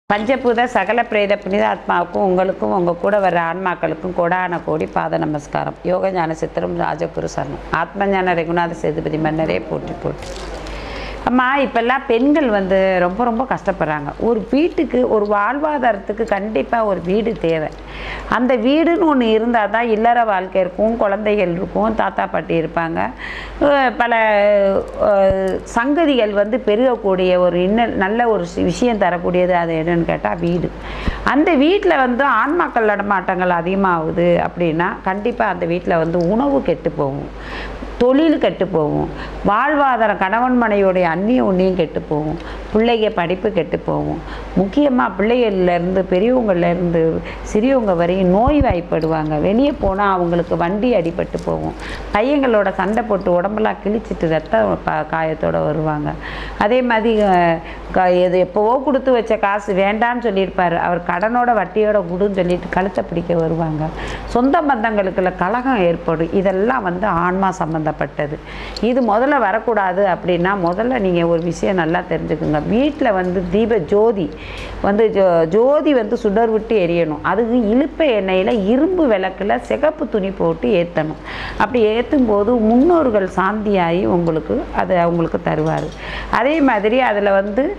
பஞ்சபூத சகல பிரேத புனித ஆத்மாவுக்கும் உங்களுக்கும் உங்கள் கூட வர ஆன்மாக்களுக்கும் கோடான கோடி பாத நமஸ்காரம். யோக ஞான சித்திரம் ராஜகுரு சரணம். ஆத்ம ஞான ரகுநாத சேதுபதி மன்னரே போற்றி போற்றி. அம்மா, இப்போல்லாம் பெண்கள் ரொம்ப ரொம்ப கஷ்டப்படுறாங்க. ஒரு வீட்டுக்கு ஒரு வாழ்வாதாரத்துக்கு கண்டிப்பாக ஒரு வீடு தேவை. அந்த வீடுன்னு ஒன்று இருந்தால் தான் இல்லற வாழ்க்கை இருக்கும், குழந்தைகள் இருக்கும், தாத்தா பாட்டி இருப்பாங்க, பல சங்கதிகள் பெருகக்கூடிய ஒரு நல்ல ஒரு விஷயம் தரக்கூடியது. அது என்னன்னு கேட்டால் வீடு. அந்த வீட்டில் ஆன்மாக்கள் நடமாட்டங்கள் அதிகமாகுது அப்படின்னா கண்டிப்பாக அந்த வீட்டில் உணவு கெட்டு போகும், தொழில் கெட்டு போகும், வாழ்வாதாரம் கணவன் மனைவியோடைய அந்நியம் கெட்டு போகும், பிள்ளைங்க படிப்பு கெட்டு போகும். முக்கியமாக பிள்ளைகள்லேருந்து பெரியவங்கள்லேருந்து சிறியவங்க வரையும் நோய் வாய்ப்படுவாங்க. வெளியே போனால் அவங்களுக்கு வண்டி அடிபட்டு போகும். பையங்களோட சண்டை போட்டு உடம்பெல்லாம் கிழிச்சிட்டு ரத்த காயத்தோடு வருவாங்க. அதே மாதிரி இது எப்போவோ கொடுத்து வச்ச காசு வேண்டான்னு சொல்லியிருப்பார், அவர் கடனோட வட்டியோட கொடுன்னு சொல்லிட்டு கழுத்தை பிடிக்க வருவாங்க. சொந்த பந்தங்களுக்குள்ள கலகம் ஏற்படும். இதெல்லாம் ஆன்மா சம்பந்தப்பட்டது. இது முதல்ல வரக்கூடாது அப்படின்னா முதல்ல நீங்கள் ஒரு விஷயம் நல்லா தெரிஞ்சுக்குங்க. வீட்டில் தீப ஜோதி ஜோதி சுடர் விட்டு எரியணும். அதுக்கு இழுப்பை எண்ணெயில் இரும்பு விளக்கில் சிகப்பு துணி போட்டு ஏற்றணும். அப்படி ஏற்றும் போது முன்னோர்கள் சாந்தியாகி அவங்களுக்கு தருவார். அதே மாதிரி அதில்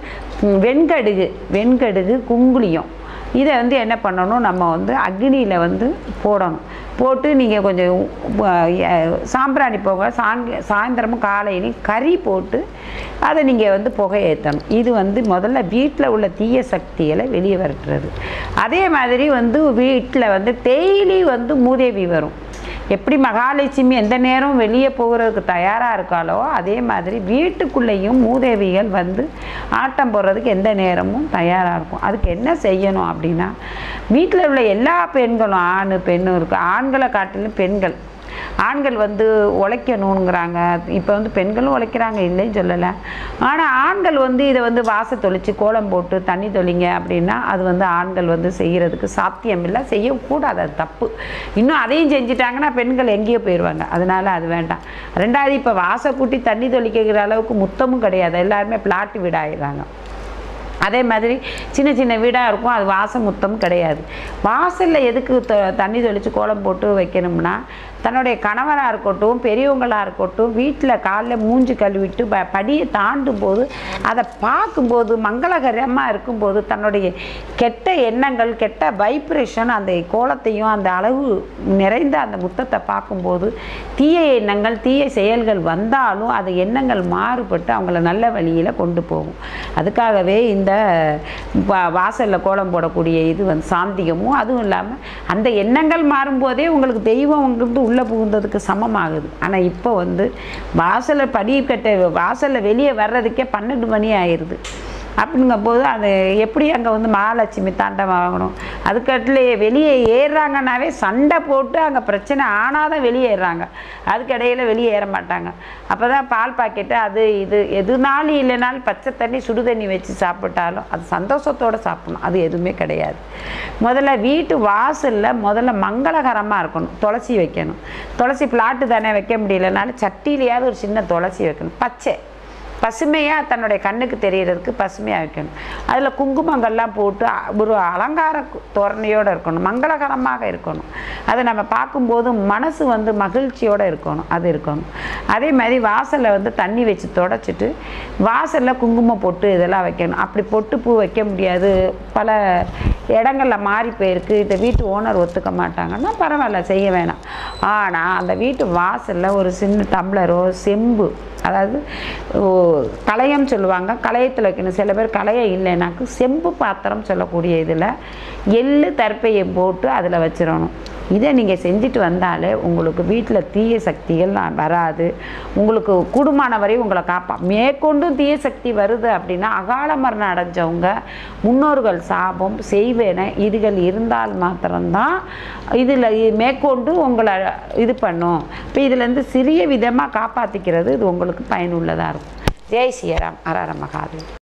வெண்கடுகு குங்குளியம் இதை என்ன பண்ணணும், நம்ம அக்னியில் போடணும். போட்டு நீங்கள் கொஞ்சம் சாம்பிராணி போக சாயந்தரமும் காலையிலையும் கறி போட்டு அதை நீங்கள் புகை ஏற்றணும். இது முதல்ல வீட்டில் உள்ள தீய சக்திகளை வெளியே வரட்டுறது. அதே மாதிரி வீட்டில் டெய்லி மூதேவி வரும். எப்படி மகாலட்சுமி எந்த நேரம் வெளியே போகிறதுக்கு தயாராக இருக்காளோ அதே மாதிரி வீட்டுக்குள்ளேயும் மூதேவிகள் ஆட்டம் போடுறதுக்கு எந்த நேரமும் தயாராக இருக்கும். அதுக்கு என்ன செய்யணும் அப்படின்னா, வீட்டில் உள்ள எல்லா பெண்களும் ஆண் பெண்ணும் இருக்குது. ஆண்களை காட்டிலும் ஆண்கள் உழைக்கணுங்கிறாங்க. இப்போ பெண்களும் உழைக்கிறாங்க, இல்லைன்னு சொல்லலை. ஆனால் ஆண்கள் இதை வாசை தொளித்து கோலம் போட்டு தண்ணி தொளிங்க அப்படின்னா அது ஆண்கள் செய்கிறதுக்கு சாத்தியம் இல்லை, செய்யக்கூடாது, அது தப்பு. இன்னும் அதையும் செஞ்சிட்டாங்கன்னா பெண்கள் எங்கேயோ போயிடுவாங்க. அதனால் அது வேண்டாம். ரெண்டாவது, இப்போ வாசை கூட்டி தண்ணி தொளிக்கிற அளவுக்கு முத்தமும் கிடையாது, எல்லாருமே பிளாட் வீடாகிடுறாங்க. அதே மாதிரி சின்ன சின்ன வீடாக இருக்கும், அது முத்தம் கிடையாது. வாசலில் எதுக்கு தண்ணி தெளித்து கோலம் போட்டு வைக்கணும்னா, தன்னுடைய கணவராக இருக்கட்டும் பெரியவங்களாக இருக்கட்டும் வீட்டில் காலைல மூஞ்சி கழுவிட்டு படியை தாண்டும் போது அதை பார்க்கும்போது மங்களகரமாக இருக்கும்போது தன்னுடைய கெட்ட எண்ணங்கள் கெட்ட வைப்ரேஷன் அந்த கோலத்தையும் அந்த அளவு நிறைந்த அந்த முத்தத்தை பார்க்கும்போது தீய எண்ணங்கள் தீய செயல்கள் வந்தாலும் அது எண்ணங்கள் மாறுபட்டு அவங்கள நல்ல வழியில் கொண்டு போகும். அதுக்காகவே இந்த வாசலில் கோலம் போடக்கூடிய இது சாந்திகமும், அதுவும் இல்லாமல் அந்த எண்ணங்கள் மாறும்போதே உங்களுக்கு தெய்வம் உள்ளே புகுந்ததுக்கு சமமாகுது. ஆனால் இப்போ வாசலில் வாசலில் வெளியே வர்றதுக்கே 12 மணி ஆயிடுது. அப்படிங்கும் போது அது எப்படி அங்கே மகாலட்சுமி தாண்டவாகணும். அதுக்கட்டில் வெளியே ஏறுறாங்கன்னாவே சண்டை போட்டு அங்கே பிரச்சனை ஆனாதான் வெளியே ஏறுறாங்க, அதுக்கிடையில் வெளியே ஏற மாட்டாங்க. அப்போ தான் பால் பாக்கெட்டு அது இது எதுனாலும் இல்லைனாலும் பச்சை தண்ணி சுடு தண்ணி வச்சு சாப்பிட்டாலும் அது சந்தோஷத்தோடு சாப்பிடணும். அது எதுவுமே கிடையாது. முதல்ல வீட்டு வாசலில் முதல்ல மங்களகரமாக இருக்கணும். துளசி வைக்கணும். துளசி பிளாட்டு தானே வைக்க முடியலனாலும் சட்டியிலையாவது ஒரு சின்ன துளசி வைக்கணும். பசுமையாக தன்னுடைய கண்ணுக்கு தெரியறதுக்கு பசுமையாக வைக்கணும். அதில் குங்குமங்கள்லாம் போட்டு ஒரு அலங்கார தோரணையோடு இருக்கணும், மங்களகரமாக இருக்கணும். அதை நம்ம பார்க்கும்போது மனசு மகிழ்ச்சியோடு இருக்கணும், அது இருக்கணும். அதே மாதிரி வாசலில் தண்ணி வச்சு தொடச்சிட்டு வாசலில் குங்குமம் பொட்டு இதெல்லாம் வைக்கணும். அப்படி பொட்டு பூ வைக்க முடியாது, பல இடங்களில் மாறி போயிருக்கு, இந்த வீட்டு ஓனர் ஒத்துக்க மாட்டாங்கன்னா பரவாயில்ல, செய்ய வேணாம். ஆனால் அந்த வீட்டு வாசலில் ஒரு சின்ன டம்ளரோ செம்பு, அதாவது களையம் சொல்லுவாங்க, களையத்தில் வைக்கணும். சில பேர் களையம் இல்லைனாக்கு செம்பு பாத்திரம் சொல்லக்கூடிய இதில் எள்ளு தர்ப்பையை போட்டு அதில் வச்சிடணும். இதை நீங்கள் செஞ்சுட்டு வந்தாலே உங்களுக்கு வீட்டில் தீய சக்திகள் வராது. உங்களுக்கு கூடுமான வரை உங்களை மேற்கொண்டும் தீய சக்தி வருது அப்படின்னா அகால மரணம் அடைஞ்சவங்க முன்னோர்கள் சாபம் செய்வேன இதுகள் இருந்தால் மாத்திரம்தான் இதில் மேற்கொண்டு உங்களை இது பண்ணும். இப்போ இதுலேருந்து சிறிய விதமாக காப்பாற்றிக்கிறது இது உங்களுக்கு பயனுள்ளதாக இருக்கும். ஜெய் ஸ்ரீராம். ஹர ஹர மகாதேவ்.